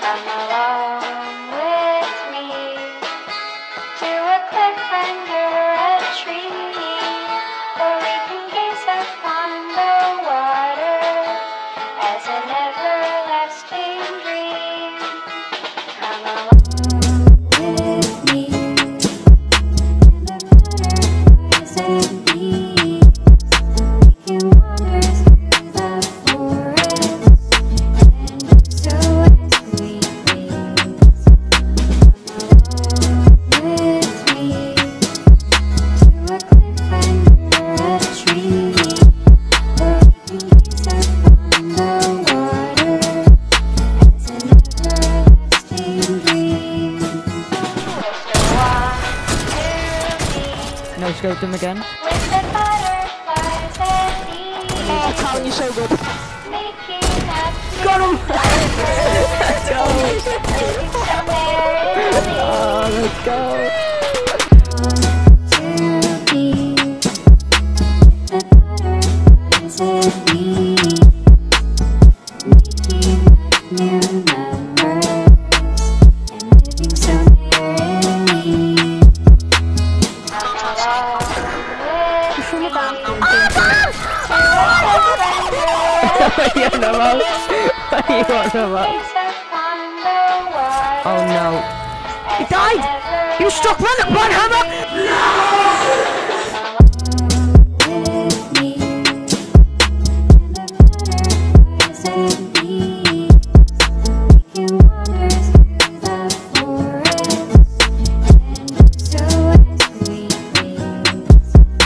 Come along with me to a cliff under a tree, where we can gaze upon the water as an everlasting dream. Come along with me, and the butterflies and bees, we can wander through the forest and do so as we please. Come along with me to a cliff under a tree, where we can gaze upon the water as an everlasting dream. No scope them again. With the butterflies and bees, Oh, Colin, you're so good. making up Got him! let's go! Oh, let's go! to be the butterflies and bees, making up new numbers and living so merrily. Come along with me to a What do you want them out? What do you want them out? gaze upon the water. Oh no. He died! You struck run hammer! With me, and the butterflies and bees, we can wander through the forest and do so as we please.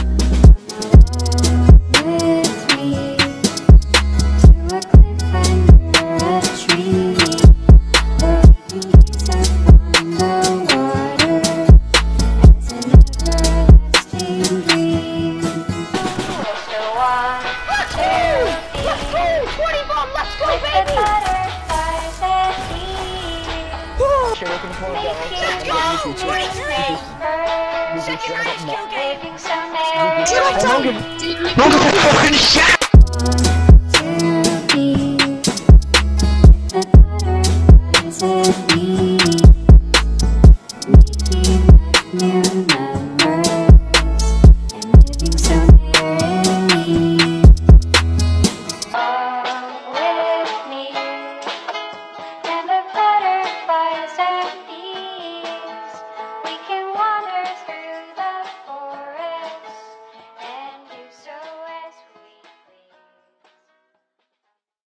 Come along with me to a cliff under a tree, where we can gaze upon the water as an everlasting dream. Mr. One, two, three, 20 bomb, let's go, with the baby! butterflies and bees, Let's go! 23! Second highest kill game! living so Do you like merrily. Logan? Logan, fucking shit!